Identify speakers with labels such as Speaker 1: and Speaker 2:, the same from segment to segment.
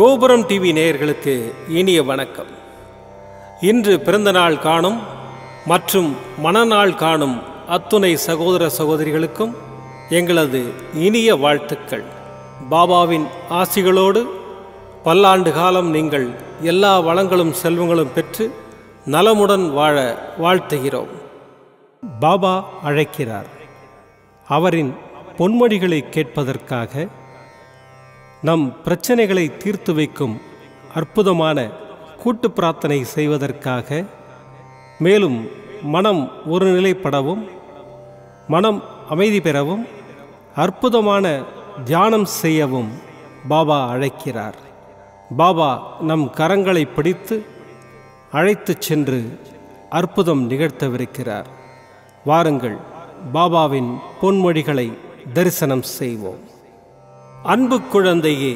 Speaker 1: கோபுரம் டிவி நேயர்களுக்கு இனிய வணக்கம். இன்று பிறந்தநாள் காணும் மற்றும் மணநாள் காணும் அத்துணை சகோதர சகோதரிகளுக்கும் எங்களது இனிய வாழ்த்துக்கள். பாபாவின் ஆசிகளோடு பல்லாண்டு காலம் நீங்கள் எல்லா வளங்களும் செல்வங்களும் பெற்று நலமுடன் வாழ வாழ்த்துகிறோம். பாபா அழைக்கிறார். அவரின் பொன்மொழிகளை கேட்பதற்காக, நம் பிரச்சனைகளை தீர்த்து வைக்கும் அற்புதமான கூட்டு பிரார்த்தனை செய்வதற்காக, மேலும் மனம் ஒருநிலைப்படவும் மனம் அமைதி பெறவும் அற்புதமான தியானம் செய்யவும் பாபா அழைக்கிறார். பாபா நம் கரங்களை பிடித்து அழைத்துச் சென்று அற்புதம் நிகழ்த்தவிருக்கிறார். வாருங்கள், பாபாவின் பொன்மொழிகளை தரிசனம் செய்வோம். அன்பு குழந்தையே,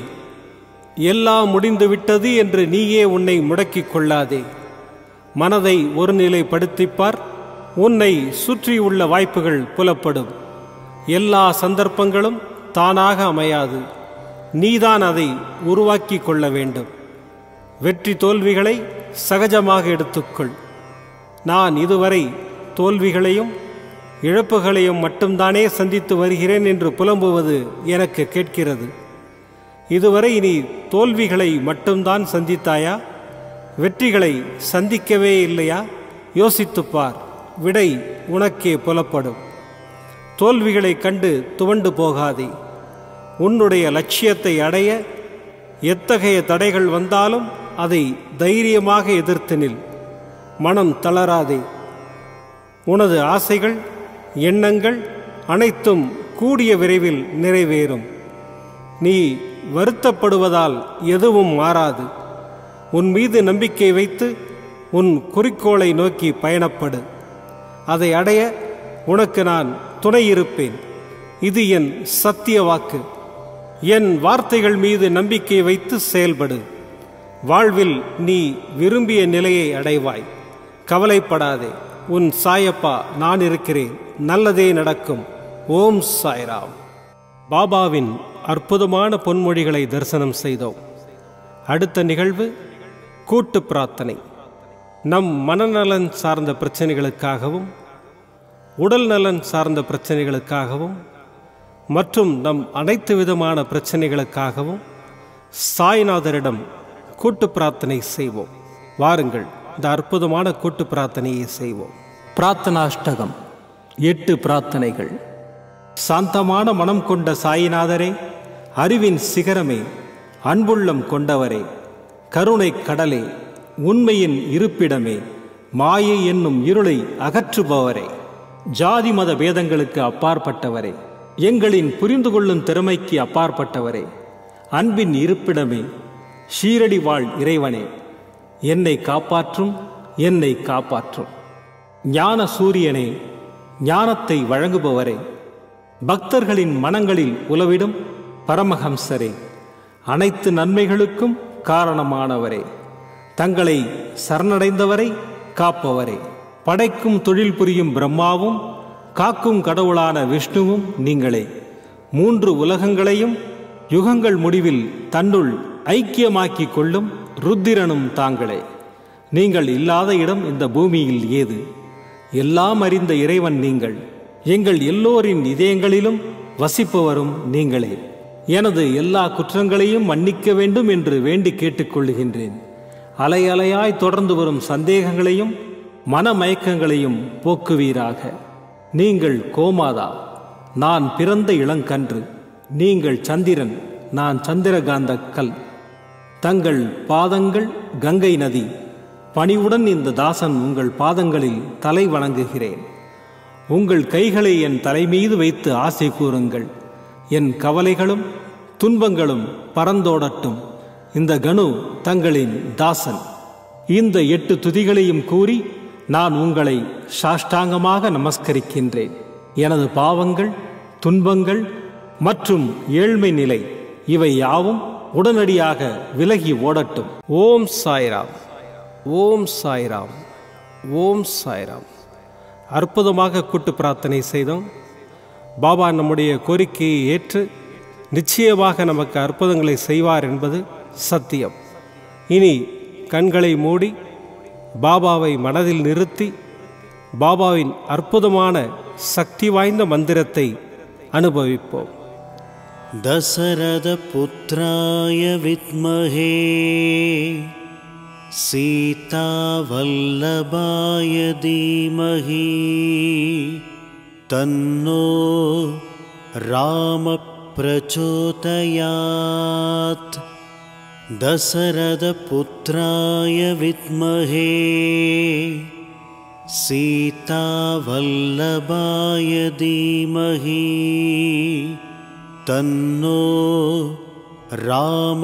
Speaker 1: எல்லாம் முடிந்துவிட்டது என்று நீயே உன்னை முடக்கிக் கொள்ளாதே. மனதை ஒருநிலைப்படுத்திப்பார். உன்னை சுற்றியுள்ள வாய்ப்புகள் புலப்படும். எல்லா சந்தர்ப்பங்களும் தானாக அமையாது. நீதான் அதை உருவாக்கி கொள்ள வேண்டும். வெற்றி தோல்விகளை சகஜமாக எடுத்துக்கொள். நான் இதுவரை தோல்விகளையும் இழப்புகளையும் மட்டும்தானே சந்தித்து வருகிறேன் என்று புலம்புவது எனக்கு கேட்கிறது. இதுவரை நீ தோல்விகளை மட்டும்தான் சந்தித்தாயா? வெற்றிகளை சந்திக்கவே இல்லையா? யோசித்துப்பார். விடை உனக்கே புலப்படும். தோல்விகளை கண்டு துவண்டு போகாதே. உன்னுடைய லட்சியத்தை அடைய எத்தகைய தடைகள் வந்தாலும் அதை தைரியமாக எதிர்த்து நில். மனம் தளராதே. உனது ஆசைகள், எண்ணங்கள் அனைத்தும் கூடிய விரைவில் நிறைவேறும். நீ வருத்தப்படுவதால் எதுவும் மாறாது. உன் மீது நம்பிக்கை வைத்து உன் குறிக்கோளை நோக்கி பயணப்படு. அதை அடைய உனக்கு நான் துணை இருப்பேன். இது என் சத்திய வாக்கு. என் வார்த்தைகள் மீது நம்பிக்கை வைத்து செயல்படு. வாழ்வில் நீ விரும்பிய நிலையை அடைவாய். கவலைப்படாதே. உன் சாயப்பா நான் இருக்கிறேன். நல்லதே நடக்கும். ஓம் சாய்ராம். பாபாவின் அற்புதமான பொன்மொழிகளை தரிசனம் செய்தோம். அடுத்த நிகழ்வு கூட்டு பிரார்த்தனை. நம் மனநலன் சார்ந்த பிரச்சனைகளுக்காகவும், உடல் நலன் சார்ந்த பிரச்சனைகளுக்காகவும் மற்றும் நம் அனைத்து விதமான பிரச்சனைகளுக்காகவும் சாய்நாதரிடம் கூட்டு பிரார்த்தனை செய்வோம். வாருங்கள், இந்த அற்புதமான கூட்டு பிரார்த்தனையை செய்வோம். பிரார்த்தனாஷ்டகம். 8 பிரார்த்தனைகள். சாந்தமான மனம் கொண்ட சாயிநாதரே, அறிவின் சிகரமே, அன்புள்ளம் கொண்டவரே, கருணை கடலே, உண்மையின் இருப்பிடமே, மாயை என்னும் இருளை அகற்றுபவரே, ஜாதி மத பேதங்களுக்கு அப்பாற்பட்டவரே, எங்களின் புரிந்து கொள்ளும் திறமைக்கு அப்பாற்பட்டவரே, அன்பின் இருப்பிடமே, ஷீரடி வாழ் இறைவனே, என்னை காப்பாற்றும், என்னை காப்பாற்றும். ஞான சூரியனே, ஞானத்தை வழங்குபவரே, பக்தர்களின் மனங்களில் உலவிடும் பரமஹம்சரே, அனைத்து நன்மைகளுக்கும் காரணமானவரே, தங்களை சரணடைந்தவரை காப்பவரே, படைக்கும் தொழில் புரியும் பிரம்மாவும் காக்கும் கடவுளான விஷ்ணுவும் நீங்களே. 3 உலகங்களையும் யுகங்கள் முடிவில் தன்னுள் ஐக்கியமாக்கிக் கொள்ளும் ருத்திரனும் தாங்களே. நீங்கள் இல்லாத இடம் இந்த பூமியில் ஏது? எல்லாம் அறிந்த இறைவன் நீங்கள். எங்கள் எல்லோரின் இதயங்களிலும் வசிப்பவரும் நீங்களே. எனது எல்லா குற்றங்களையும் மன்னிக்க வேண்டும் என்று வேண்டி கேட்டுக்கொள்ளுகின்றேன். அலை அலையாய் தொடர்ந்து வரும் சந்தேகங்களையும் மனமயக்கங்களையும் போக்குவீராக. நீங்கள் கோமாதா, நான் பிறந்த இளங்கன்று. நீங்கள் சந்திரன், நான் சந்திரகாந்த கல். தங்கள் பாதங்கள் கங்கை நதி. பணிவுடன் இந்த தாசன் உங்கள் பாதங்களில் தலை வணங்குகிறேன். உங்கள் கைகளை என் தலைமீது வைத்து ஆசை கூறுங்கள். என் கவலைகளும் துன்பங்களும் பறந்தோடட்டும். இந்த கணு தங்களின் தாசன். இந்த 8 துதிகளையும் கூறி நான் உங்களை சாஷ்டாங்கமாக நமஸ்கரிக்கின்றேன். எனது பாவங்கள், துன்பங்கள் மற்றும் ஏழ்மை நிலை இவை யாவும் உடனடியாக விலகி ஓடட்டும். ஓம் சாய்ராம். ஓம் சாய்ராம். ஓம் சாய்ராம். அற்புதமாக கூட்டு பிரார்த்தனை செய்தோம். பாபா நம்முடைய கோரிக்கையை ஏற்று நிச்சயமாக நமக்கு அற்புதங்களை செய்வார் என்பது சத்தியம். இனி கண்களை மூடி பாபாவை மனதில் நிறுத்தி பாபாவின் அற்புதமான சக்தி வாய்ந்த மந்திரத்தை அனுபவிப்போம்.
Speaker 2: தசரத புத்ராய வித்மஹே சீதா வல்லபாய தீமஹி தன்னோ ராம பிரச்சோதயாத். தசரத புத்ராய வித்மஹே சீதா வல்லபாய தீமஹி தன்னோ ராம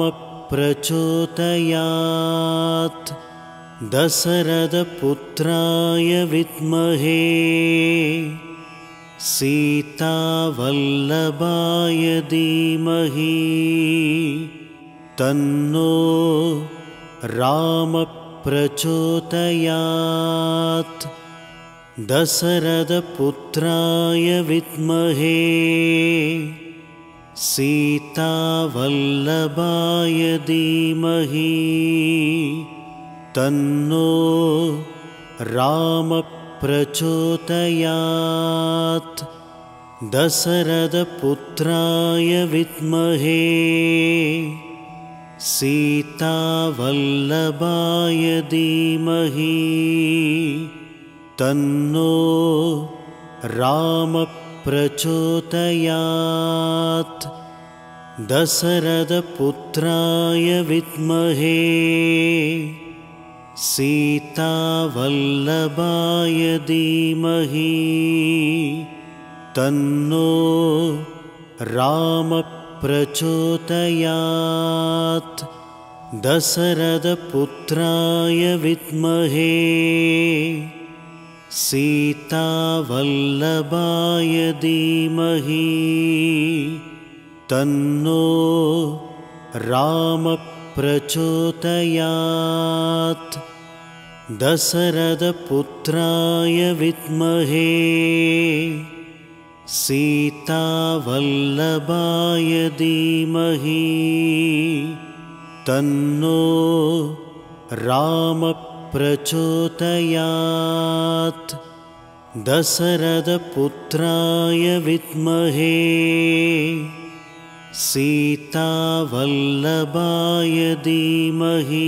Speaker 2: பிரச்சோதயாத். தசரத புத்ராய வித்மஹே சீதா வல்லபாய தீமஹி தன்னோ ராம பிரச்சோதயாத். தசரத புத்ராய வித்மஹே சீதா வல்லபாய தீமஹி தன்னோ ராம பிரச்சோதயாத். தசரத புத்ராய வித்மஹே சீதா வல்லபாய தீமஹி தன்னோ ராம பிரச்சோதயாத். தசரத புத்ராய வித்மஹே சீதா வல்லபாய தீமஹி தன்னோ ராம பிரச்சோதயாத். தசரத புத்ராய வித்மஹே சீதா வல்லபாய தீமஹி தன்னோ ராம பிரச்சோதயாத். தசரத புத்ராய வித்மஹே சீதா வல்லபாய தீமஹி தன்னோ ராம பிரச்சோதயாத். தசரத புத்ராய வித்மஹே சீதா வல்லபாய தீமஹி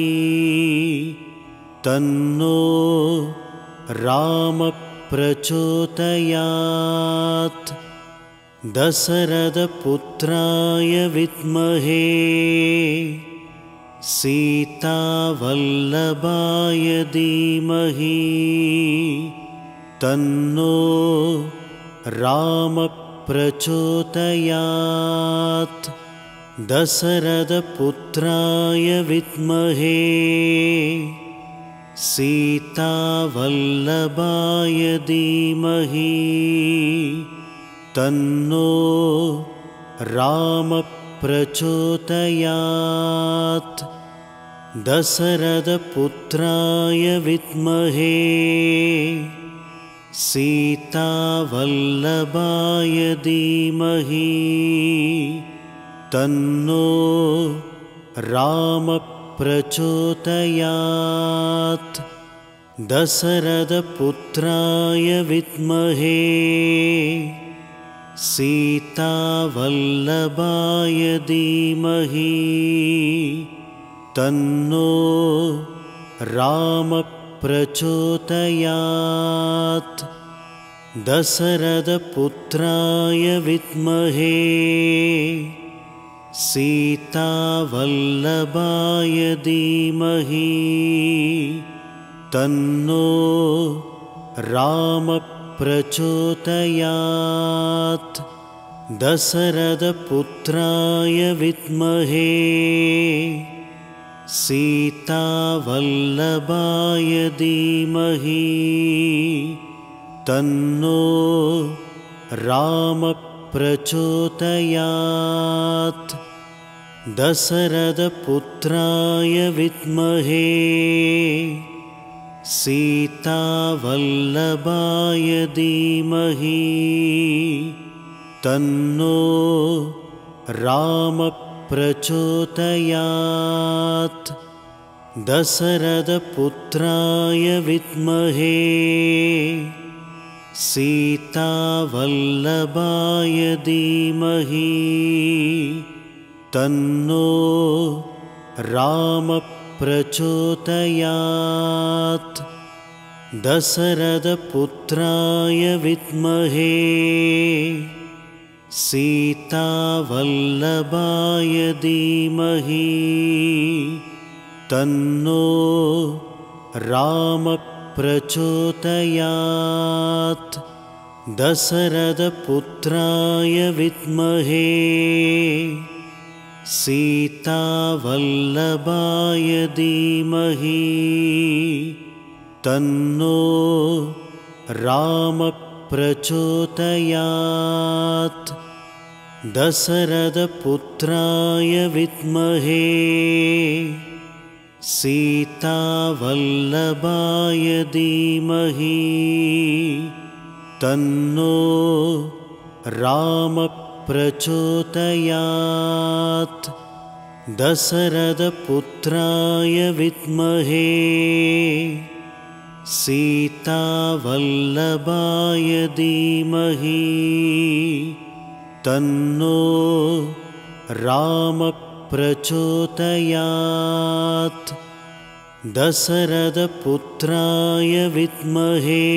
Speaker 2: தன்னோ ராம பிரச்சோதயாத். தசரத புத்ராய வித்மஹே சீதா வல்லபாய தீமஹி தன்னோ ராம பிரச்சோதயாத். தசரத புத்ராய வித்மஹே சீதா வல்லபாய தீமஹி தன்னோ ராம பிரச்சோதயாத். தசரத புத்ராய வித்மஹே சீதா வல்லபாய தீமஹி தன்னோ ராம பிரச்சோதயாத். தசரத புத்ராய வித்மஹே சீதா வல்லபாய தீமஹி தன்னோ ராம பிரச்சோதயாத். தசரத புத்ராய வித்மஹே சீதா வல்லபாய தீமஹி தன்னோ ராம பிரச்சோதயாத். தசரத புத்ராய வித்மஹே சீதா வல்லபாய தீமஹி தன்னோ ராம பிரச்சோதயாத். தசரத புத்ராய வித்மஹே சீதா வல்லபாய தீமஹி தன்னோ ராம प्रचोदयात् दशरथपुत्राय विद्महे सीतावल्लभाय धीमहि तन्नो रामः प्रचोदयात् दशरथपुत्राय विद्महे सीतावल्लभाय धीमहि तन्नो रामः प्रचोदयात् दशरथपुत्राय विद्महे सीतावल्लभाय धीमहि तन्नो रामः प्रचोदयात् दशरथपुत्राय विद्महे सीतावल्लभाय धीमहि तन्नो रामः प्रचोदयात् दशरथपुत्राय विद्महे सीतावल्लभाय धीमहि तन्नो रामः प्रचोदयात् दशरथपुत्राय विद्महे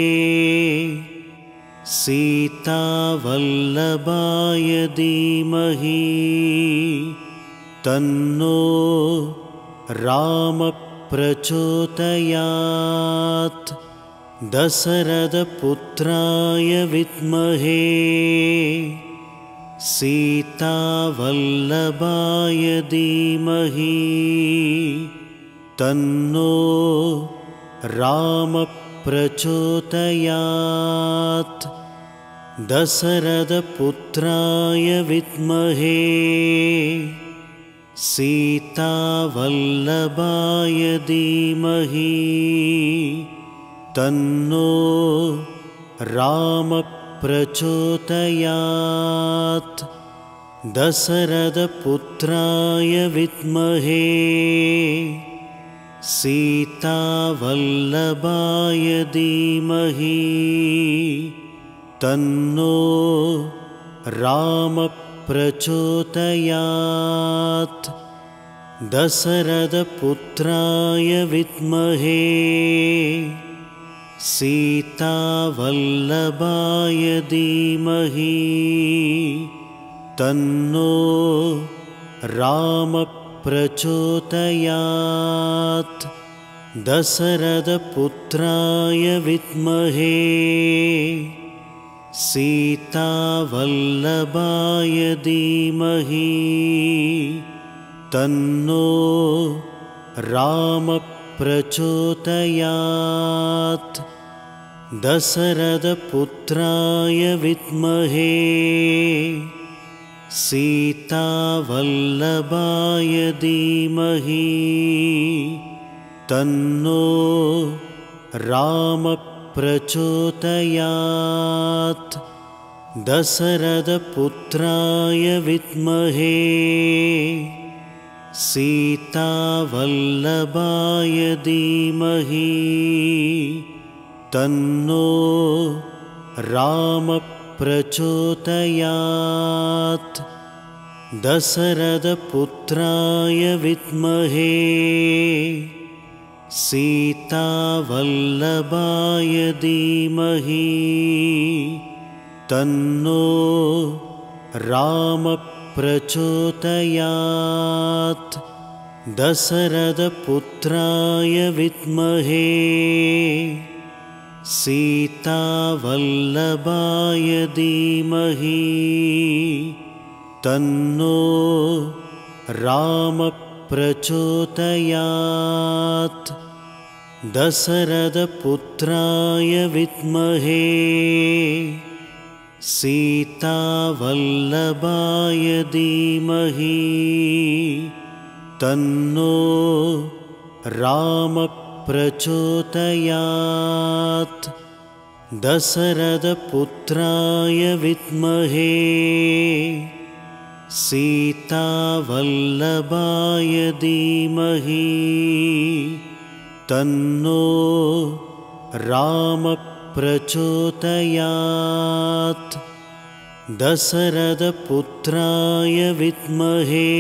Speaker 2: सीतावल्लभाय धीमहि तन्नो रामः प्रचोदयात् दशरथपुत्राय विद्महे सीतावल्लभाय धीमहि तन्नो रामः प्रचोदयात् दशरथपुत्राय विद्महे सीतावल्लभाय धीमहि तन्नो रामः प्रचोदयात् दशरथपुत्राय विद्महे सीतावल्लभाय धीमहि तन्नो रामः प्रचोदयात् दशरथपुत्राय विद्महे सीतावल्लभाय धीमहि तन्नो रामः प्रचोदयात् दशरथपुत्राय विद्महे सीतावल्लभाय धीमहि तन्नो रामः प्रचोदयात् दशरथपुत्राय विद्महे सीतावल्लभाय धीमहि तन्नो रामः प्रचोदयात् दशरथपुत्राय विद्महे सीतावल्लभाय धीमहि तन्नो रामः प्रचोदयात् दशरथपुत्राय विद्महे सीतावल्लभाय धीमहि तन्नो रामः प्रचोदयात् दशरथपुत्राय विद्महे सीतावल्लभाय धीमहि तन्नो रामः प्रचोदयात् दशरथपुत्राय विद्महे सीतावल्लभाय धीमहि तन्नो रामः प्रचोदयात् दशरथपुत्राय विद्महे सीतावल्लभाय धीमहि तन्नो रामः प्रचोदयात् दशरथपुत्राय विद्महे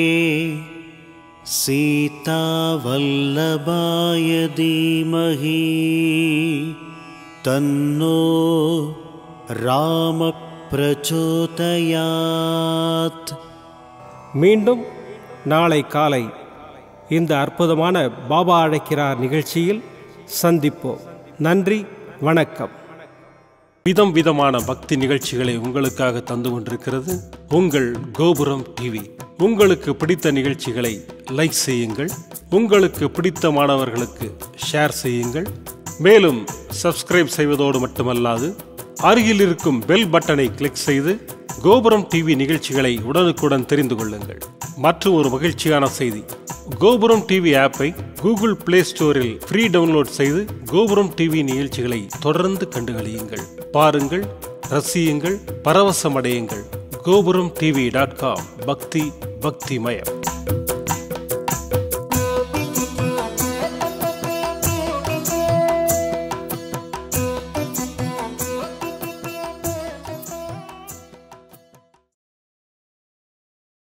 Speaker 2: सीतावल्लभाय धीमहि तन्नो रामः प्रचोदयात्.
Speaker 1: மீண்டும் நாளை காலை இந்த அற்புதமான பாபா அழைக்கிறார் நிகழ்ச்சியில் சந்திப்போம். நன்றி, வணக்கம். விதம் விதமான பக்தி நிகழ்ச்சிகளை உங்களுக்காக தந்து கொண்டிருக்கிறது உங்கள் கோபுரம் டிவி. உங்களுக்கு பிடித்த நிகழ்ச்சிகளை லைக் செய்யுங்கள், உங்களுக்கு பிடித்த மாணவர்களுக்கு ஷேர் செய்யுங்கள். மேலும் சப்ஸ்கிரைப் செய்வதோடு மட்டுமல்லாது அருகில் இருக்கும் பெல் பட்டனை கிளிக் செய்து கோபுரம் டிவி நிகழ்ச்சிகளை உடனுக்குடன் தெரிந்து கொள்ளுங்கள். மற்றும் ஒரு மகிழ்ச்சியான செய்தி, கோபுரம் டிவி ஆப்பை கூகுள் பிளே ஸ்டோரில் ஃப்ரீ டவுன்லோட் செய்து கோபுரம் டிவி நிகழ்ச்சிகளை தொடர்ந்து கண்டுகளியுங்கள், பாருங்கள், ரசியுங்கள், பரவசமடையுங்கள். gopuramtv.com பக்தி பக்திமயம்.